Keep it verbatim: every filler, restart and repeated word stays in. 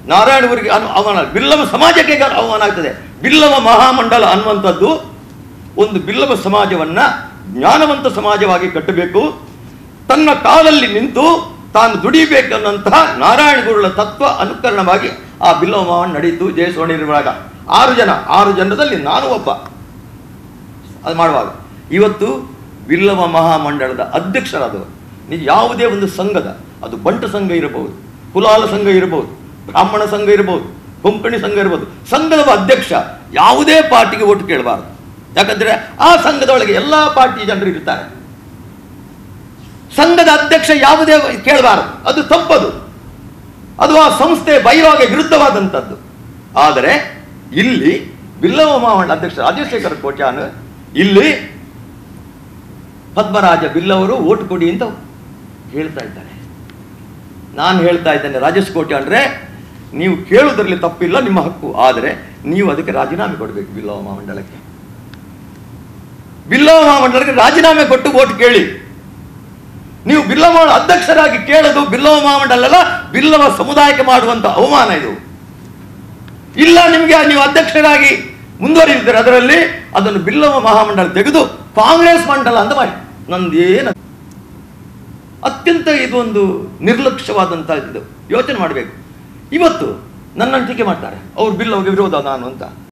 ನಾರಾಯಣಗುರಿಗೆ ಅನು ಅವಮಾನ, ಬಿಲ್ಲವ ಸಮಾಜಕ್ಕೆ ಅವಮಾನ ಆಗ್ತದೆ. ಬಿಲ್ಲವ ಮಹಾಮಂಡಲ ಅನ್ನುವಂಥದ್ದು ಒಂದು ಬಿಲ್ಲವ ಸಮಾಜವನ್ನ ಜ್ಞಾನವಂತ ಸಮಾಜವಾಗಿ ಕಟ್ಟಬೇಕು, ತನ್ನ ಕಾಲಲ್ಲಿ ನಿಂತು ತಾನು ದುಡಿಬೇಕನ್ನಂತಹ ನಾರಾಯಣ ಗುರುಗಳ ತತ್ವ ಅನುಕರಣವಾಗಿ ಆ ಬಿಲ್ಲವ ಮಹಾಮಂಡಲ ನಡೆಯಿತು. ಜಯಸೋಣಿರುವಾಗ ಆರು ಜನ ಆರು ಜನರಲ್ಲಿ ನಾನು ಒಬ್ಬ ಅದು ಮಾಡುವಾಗ. ಇವತ್ತು ಬಿಲ್ಲವ ಮಹಾಮಂಡಲದ ಅಧ್ಯಕ್ಷರಾದವರು ನೀವು ಯಾವುದೇ ಒಂದು ಸಂಘದ, ಅದು ಬಂಟ ಸಂಘ ಇರಬಹುದು, ಕುಲಾಲ ಸಂಘ ಇರಬಹುದು, ಬ್ರಾಹ್ಮಣ ಸಂಘ ಇರಬಹುದು, ಕೊಂಕಣಿ ಸಂಘ ಇರಬಹುದು, ಸಂಘದ ಅಧ್ಯಕ್ಷ ಯಾವುದೇ ಪಾರ್ಟಿಗೆ ಓಟು ಕೇಳಬಾರದು. ಯಾಕಂದ್ರೆ ಆ ಸಂಘದೊಳಗೆ ಎಲ್ಲ ಪಾರ್ಟಿ ಜನರು ಇರ್ತಾರೆ. ಸಂಘದ ಅಧ್ಯಕ್ಷ ಯಾವುದೇ ಕೇಳಬಾರದು, ಅದು ತಪ್ಪದು, ಅದು ಆ ಸಂಸ್ಥೆ ಬೈರಾಗೆ ವಿರುದ್ಧವಾದಂಥದ್ದು. ಆದರೆ ಇಲ್ಲಿ ಬಿಲ್ಲವ ಮಹಾಮಂಡಲ ಅಧ್ಯಕ್ಷ ರಾಜಶೇಖರ ಕೋಟ್ಯಾನ್ ಇಲ್ಲಿ ಪದ್ಮರಾಜ ಬಿಲ್ಲವರು ಓಟು ಕೊಡಿ ಅಂತ ಹೇಳ್ತಾ ಇದ್ದಾರೆ. ನಾನು ಹೇಳ್ತಾ ಇದ್ದೇನೆ, ರಾಜೇಶ್ ಕೋಟ್ಯಾನ್ರೆ ನೀವು ಕೇಳುವುದರಲ್ಲಿ ತಪ್ಪಿಲ್ಲ, ನಿಮ್ಮ ಹಕ್ಕು, ಆದರೆ ನೀವು ಅದಕ್ಕೆ ರಾಜೀನಾಮೆ ಕೊಡಬೇಕು. ಬಿಲ್ಲವ ಮಹಾಮಂಡಲಕ್ಕೆ ಬಿಲ್ಲವ ಮಹಾಮಂಡಲಕ್ಕೆ ರಾಜೀನಾಮೆ ಕೊಟ್ಟು ಓಟ್ ಕೇಳಿ. ನೀವು ಬಿಲ್ಲವ ಅಧ್ಯಕ್ಷರಾಗಿ ಕೇಳೋದು ಬಿಲ್ಲವ ಮಹಾಮಂಡಲ ಅಲ್ಲ, ಬಿಲ್ಲವ ಸಮುದಾಯಕ್ಕೆ ಮಾಡುವಂತ ಅವಮಾನ ಇದು. ಇಲ್ಲ ನಿಮಗೆ ನೀವು ಅಧ್ಯಕ್ಷರಾಗಿ ಮುಂದುವರಿಯುತ್ತಾರೆ, ಅದರಲ್ಲಿ ಅದನ್ನು ಬಿಲ್ಲವ ಮಹಾಮಂಡಲ ತೆಗೆದು ಕಾಂಗ್ರೆಸ್ ಮಂಡಲ ಅಂತ ಮಾಡಿ. ನಂದೇನು ಅತ್ಯಂತ ಇದು ಒಂದು ನಿರ್ಲಕ್ಷ್ಯವಾದಂತ ಇದು ಯೋಚನೆ ಮಾಡಬೇಕು. ಇವತ್ತು ನನ್ನನ್ನು ಟೀಕೆ ಮಾಡ್ತಾರೆ, ಅವ್ರು ಬಿಲ್ಲವಗೆ ವಿರೋಧ ನಾನು ಅಂತ.